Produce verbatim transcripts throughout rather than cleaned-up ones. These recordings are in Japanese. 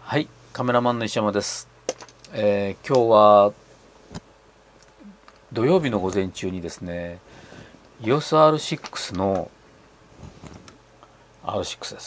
はい、カメラマンの石山です。えー今日は土曜日の午前中にですね、イオス アールシックス の アールシックス です。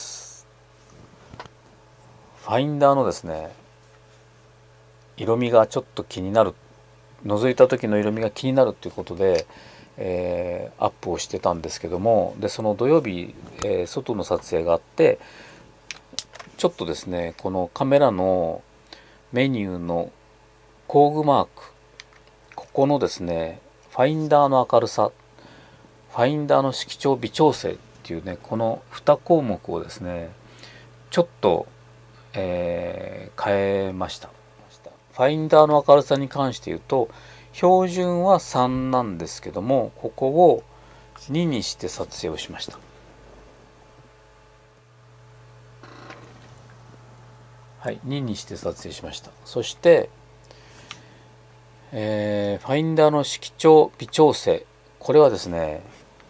ファインダーのですね、色味がちょっと気になる、覗いた時の色味が気になるということで、えーアップをしてたんですけども、でその土曜日、えー外の撮影があって、ちょっとですね、このカメラのメニューの工具マーク、ここのですね、ファインダーの明るさ、ファインダーの色調微調整っていうね、このに項目をですね、ちょっと、えー変えました。ファインダーの明るさに関して言うと、標準はさんなんですけども、ここをににして撮影をしました。はい、ににして撮影しました。そして、えーファインダーの色調微調整、これはですね、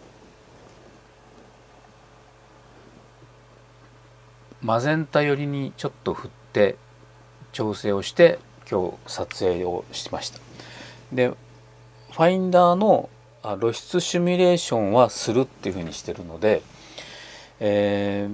マゼンタ寄りにちょっと振って調整をして今日撮影をしました。でファインダーの露出シミュレーションはするっていうふうにしてるので、え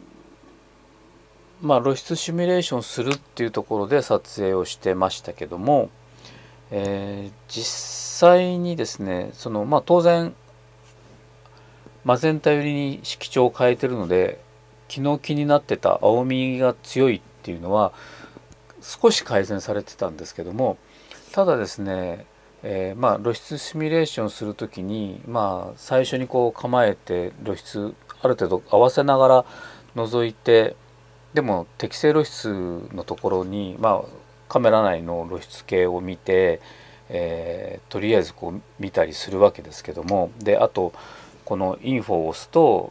ーまあ露出シミュレーションするっていうところで撮影をしてましたけども、えー実際にですね、そのまあ当然マゼンタ寄りに色調を変えてるので、昨日気になってた青みが強いっていうのは少し改善されてたんですけども、ただですね、えーまあ露出シミュレーションするときに、まあ最初にこう構えて露出ある程度合わせながら覗いて、でも適正露出のところに、まあカメラ内の露出系を見て、えーとりあえずこう見たりするわけですけども、であとこのインフォを押すと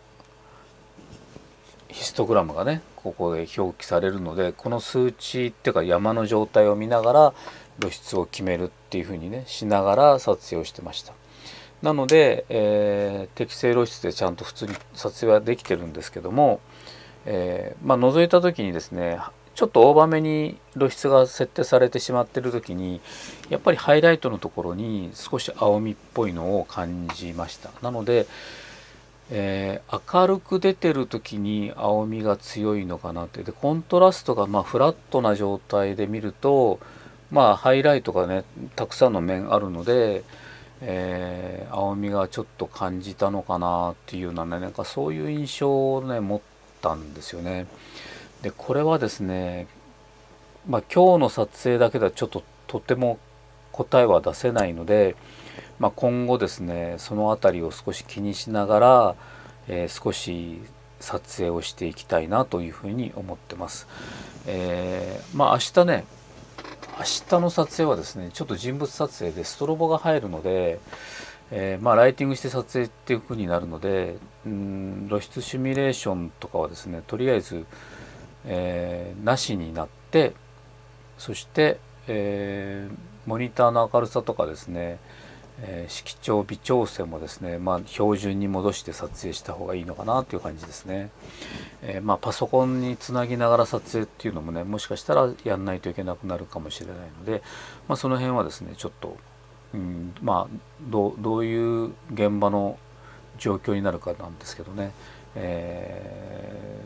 ヒストグラムがねここで表記されるので、この数値っていうか山の状態を見ながら露出を決めるっていう風にねしながら撮影をしてました。なので、えー適正露出でちゃんと普通に撮影はできてるんですけども、えーまあ覗いた時にですね、ちょっと大場目に露出が設定されてしまってる時に、やっぱりハイライトのところに少し青みっぽいのを感じました。なので、えー明るく出てる時に青みが強いのかなって。でコントラストがまあフラットな状態で見ると、まあハイライトがねたくさんの面あるので、えー青みがちょっと感じたのかなっていうようなね、なんかそういう印象をね持ったんですよね。でこれはですね、まあ今日の撮影だけではちょっととても答えは出せないので、まあ、今後ですねその辺りを少し気にしながら、えー少し撮影をしていきたいなというふうに思ってます。えーまあ明日ね、明日の撮影はですねちょっと人物撮影でストロボが入るので、えーまあライティングして撮影っていう風になるので、うん露出シミュレーションとかはですねとりあえず、えーなしになって、そして、えーモニターの明るさとかですね、えー色調微調整もですね、まあ、標準に戻して撮影した方がいいのかなという感じですね。えーまあ、パソコンにつなぎながら撮影っていうのもねもしかしたらやんないといけなくなるかもしれないので、まあ、その辺はですねちょっと、うん、まあどうどういう現場の状況になるかなんですけどね、え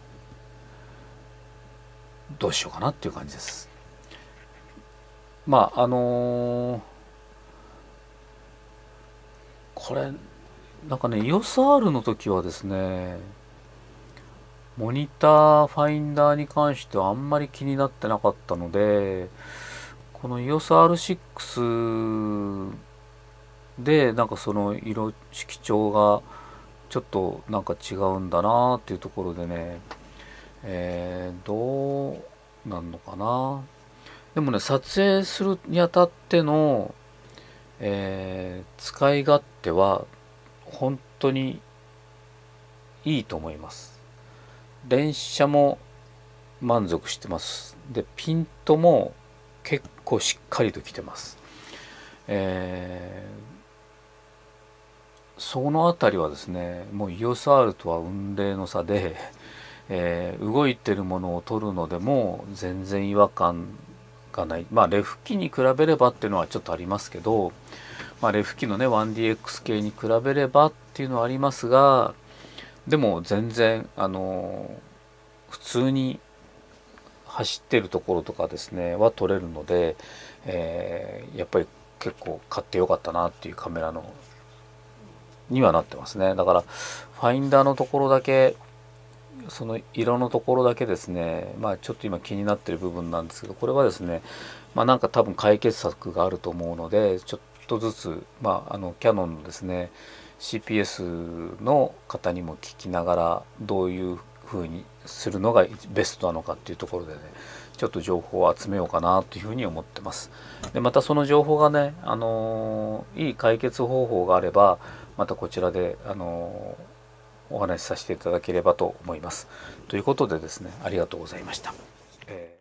ーどうしようかなっていう感じです。まああのーこれなんかね イオスアール の時はですね、モニターファインダーに関してはあんまり気になってなかったので、この イオスアールシックス でなんかその色色調がちょっとなんか違うんだなっていうところでね、えー、どうなんのかな。でもね撮影するにあたっての、えー使い勝手は本当にいいと思います。連写も満足してます。でピントも結構しっかりときてます。えーそのあたりはですねもう イオスアール とは雲泥の差で、 えー動いてるものを撮るのでも全然違和感がない。まあレフ機に比べればっていうのはちょっとありますけど、まあ、レフ機のね ワンディーエックス 系に比べればっていうのはありますが、でも全然あの普通に走ってるところとかですねは撮れるので、えーやっぱり結構買ってよかったなっていうカメラのにはなってますね。だからファインダーのところだけ、その色のところだけですね、まあちょっと今気になってる部分なんですけど、これはですね、まあなんか多分解決策があると思うので、ちょっとずつ、まああのキヤノンのですね シーピーエス の方にも聞きながら、どういう風にするのがベストなのかっていうところでね、ちょっと情報を集めようかなというふうに思ってます。でまたその情報がね、あのいい解決方法があれば、またこちらで、あのお話しさせていただければと思います。ということでですね、ありがとうございました。えー